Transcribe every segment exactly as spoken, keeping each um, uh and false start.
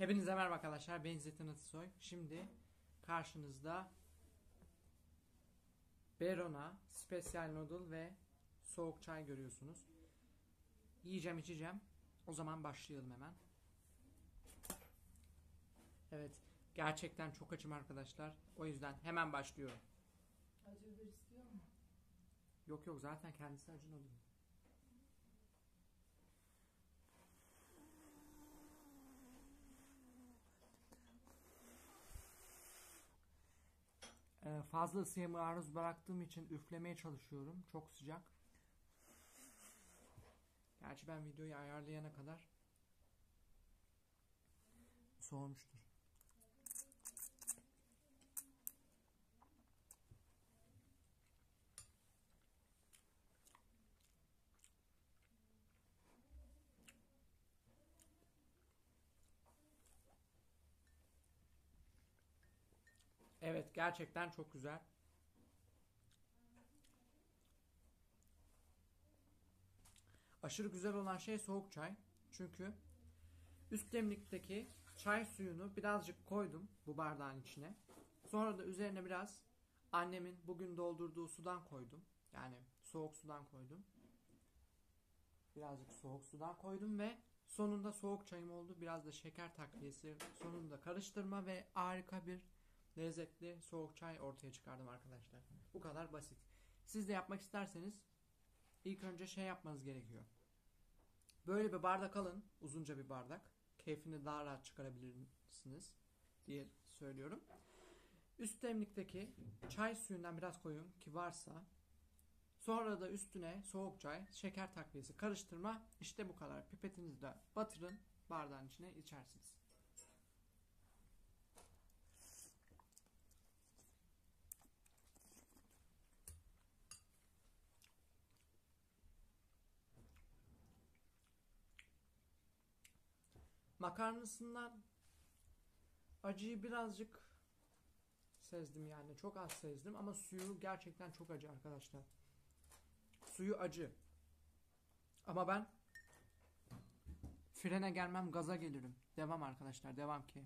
Hepinize merhaba arkadaşlar. Ben İzzettin Atasoy. Şimdi karşınızda Berona, Special Noodle ve soğuk çay görüyorsunuz. Yiyeceğim, içeceğim. O zaman başlayalım hemen. Evet, gerçekten çok açım arkadaşlar. O yüzden hemen başlıyorum. Acı biber istiyor mu? Yok yok, zaten kendisi acı noodle. Ee, fazla ısıya maruz bıraktığım için üflemeye çalışıyorum. Çok sıcak. Gerçi ben videoyu ayarlayana kadar soğumuştur. Evet, gerçekten çok güzel. Aşırı güzel olan şey soğuk çay. Çünkü üst demlikteki çay suyunu birazcık koydum bu bardağın içine. Sonra da üzerine biraz annemin bugün doldurduğu sudan koydum. Yani soğuk sudan koydum. Birazcık soğuk sudan koydum ve sonunda soğuk çayım oldu. Biraz da şeker takviyesi, sonunda karıştırma ve harika bir lezzetli soğuk çay ortaya çıkardım arkadaşlar. Bu kadar basit. Siz de yapmak isterseniz ilk önce şey yapmanız gerekiyor. Böyle bir bardak alın. Uzunca bir bardak. Keyfini daha rahat çıkarabilirsiniz diye söylüyorum. Üst demlikteki çay suyundan biraz koyun ki varsa. Sonra da üstüne soğuk çay, şeker takviyesi karıştırma. İşte bu kadar. Pipetinizi de batırın. Bardağın içine içersiniz. Makarnasından acıyı birazcık sezdim yani. Çok az sezdim ama suyu gerçekten çok acı arkadaşlar. Suyu acı. Ama ben frene gelmem, gaza gelirim. Devam arkadaşlar, devam ki.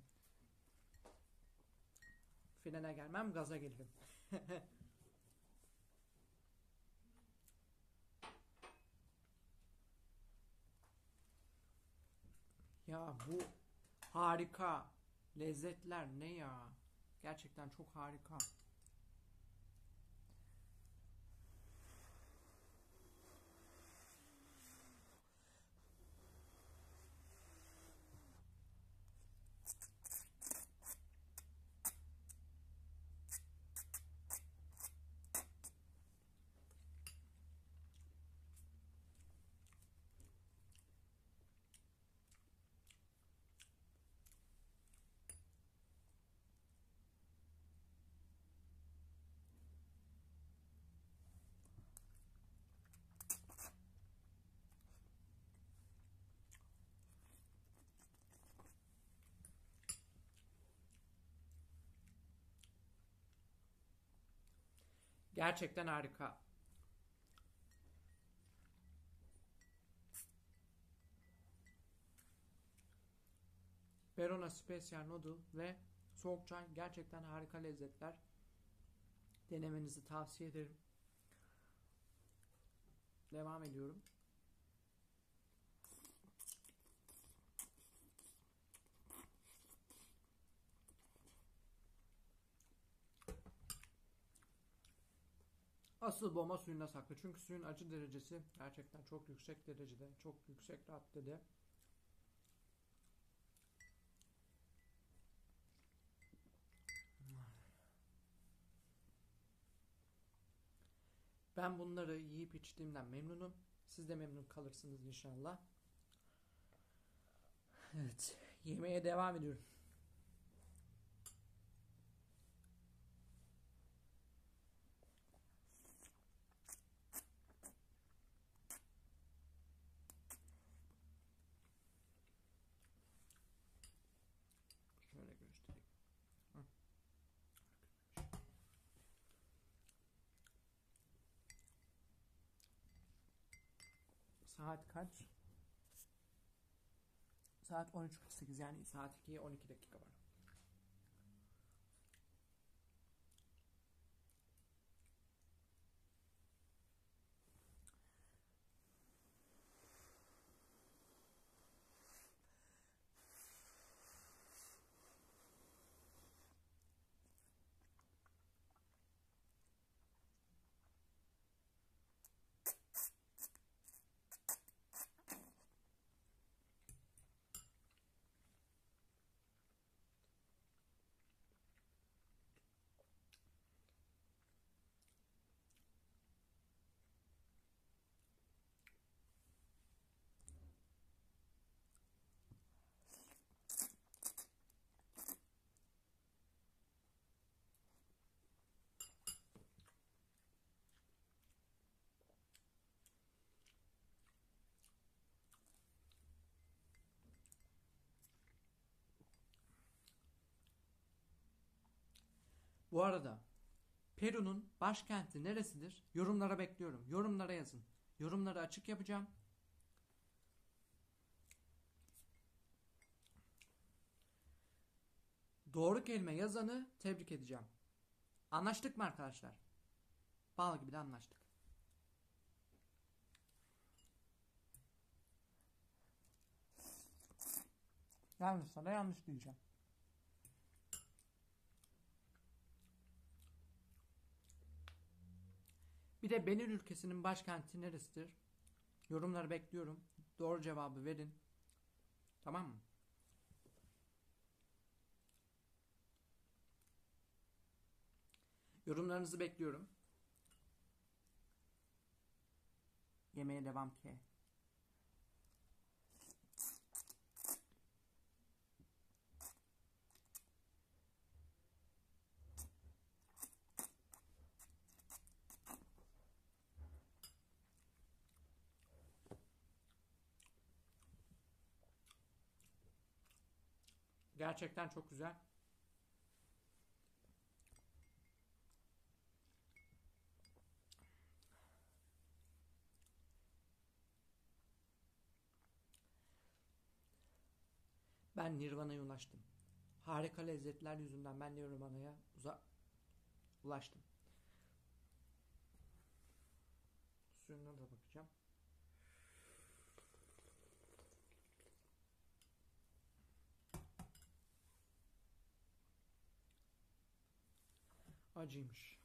Frene gelmem, gaza gelirim. Ya bu harika. Lezzetler ne ya? Gerçekten çok harika. Gerçekten harika. Berona Special Noodle ve soğuk çay gerçekten harika lezzetler. Denemenizi tavsiye ederim. Devam ediyorum. Asıl bomba suyunda saklı. Çünkü suyun acı derecesi gerçekten çok yüksek derecede. Çok yüksek raddede. Ben bunları yiyip içtiğimden memnunum. Siz de memnun kalırsınız inşallah. Evet. Yemeğe devam ediyorum. Şöyle göstereyim. Hı. Saat kaç? Saat on üç kırk sekiz, yani saat ikiye on iki dakika var. Bu arada Peru'nun başkenti neresidir? Yorumlara bekliyorum. Yorumlara yazın. Yorumları açık yapacağım. Doğru kelime yazanı tebrik edeceğim. Anlaştık mı arkadaşlar? Bal gibi de anlaştık. Yanlışsa da yanlış diyeceğim. Bir de Benin ülkesinin başkenti neresidir? Yorumları bekliyorum. Doğru cevabı verin. Tamam mı? Yorumlarınızı bekliyorum. Yemeğe devam ki. Gerçekten çok güzel. Ben Nirvana'ya ulaştım. Harika lezzetler yüzünden ben Nirvana'ya uza ulaştım. Suyuna da bakacağım. Acıymış.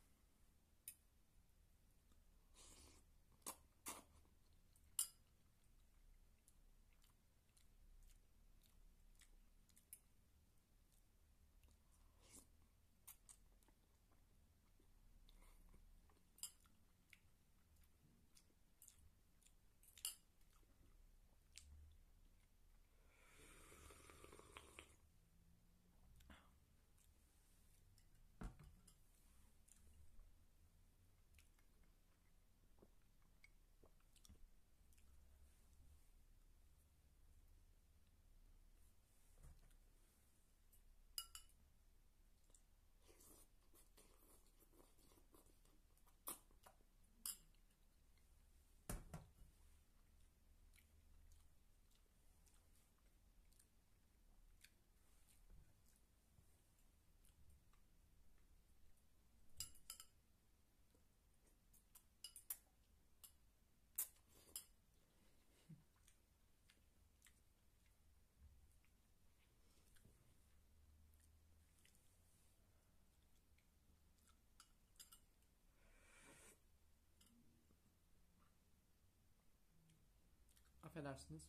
Affedersiniz.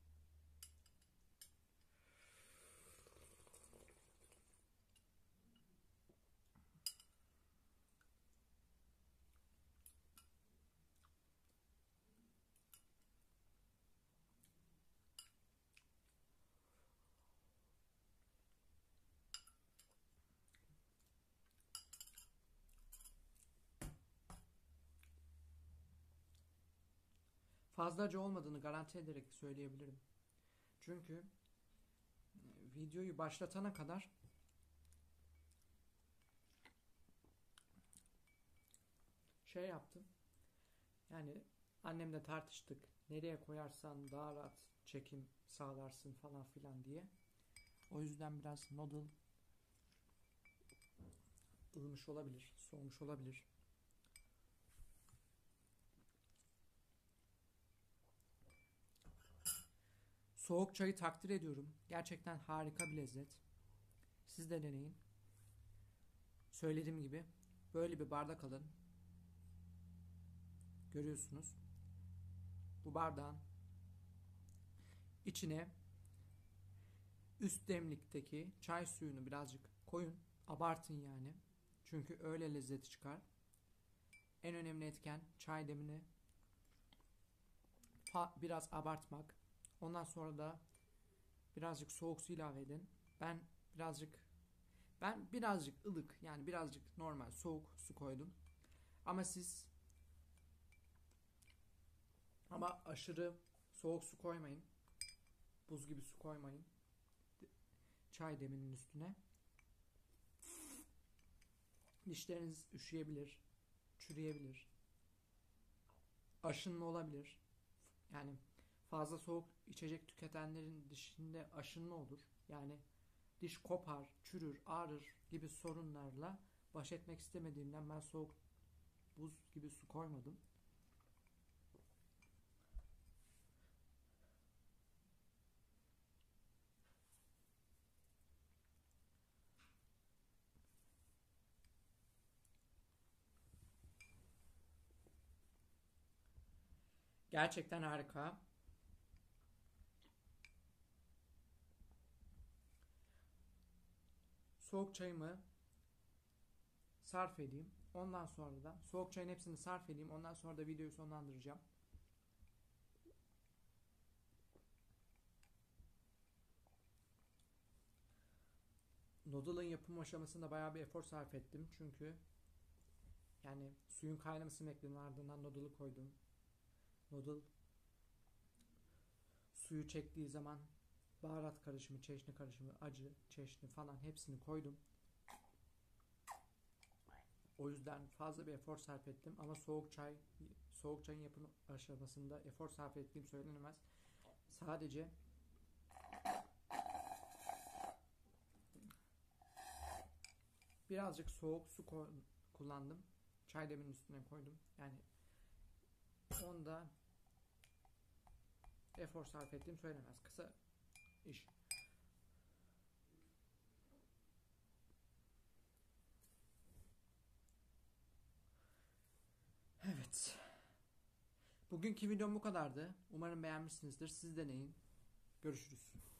Fazla acı olmadığını garanti ederek söyleyebilirim. Çünkü videoyu başlatana kadar şey yaptım. Yani annemle tartıştık. Nereye koyarsan daha rahat çekim sağlarsın falan filan diye. O yüzden biraz noodle ılımış olabilir, soğumuş olabilir. Soğuk çayı takdir ediyorum. Gerçekten harika bir lezzet. Siz de deneyin. Söylediğim gibi böyle bir bardak alın. Görüyorsunuz. Bu bardağın içine üst demlikteki çay suyunu birazcık koyun. Abartın yani. Çünkü öyle lezzeti çıkar. En önemli etken çay demini biraz abartmak. Ondan sonra da birazcık soğuk su ilave edin. Ben birazcık ben birazcık ılık yani birazcık normal soğuk su koydum. Ama siz ama aşırı soğuk su koymayın. Buz gibi su koymayın. Çay deminin üstüne. Dişleriniz üşüyebilir, çürüyebilir. Aşınma olabilir. Yani fazla soğuk içecek tüketenlerin dişinde aşınma olur. Yani diş kopar, çürür, ağrır gibi sorunlarla baş etmek istemediğimden ben soğuk buz gibi su koymadım. Gerçekten harika. Soğuk çayımı sarf edeyim. Ondan sonra da soğuk çayın hepsini sarf edeyim. Ondan sonra da videoyu sonlandıracağım. Noodle'ın yapım aşamasında bayağı bir efor sarf ettim. Çünkü yani suyun kaynamasını bekledim. Ardından noodle'ı koydum. Noodle suyu çektiği zaman baharat karışımı, çeşni karışımı, acı, çeşni falan hepsini koydum. O yüzden fazla bir efor sarf ettim ama soğuk çay, soğuk çayın yapım aşamasında efor sarf ettiğim söylenemez. Sadece birazcık soğuk su kullandım. Çay deminin üstüne koydum. Yani onda efor sarf ettiğim söylenemez. Kısa iş. Evet. Bugünkü videom bu kadardı. Umarım beğenmişsinizdir. Siz deneyin. Görüşürüz.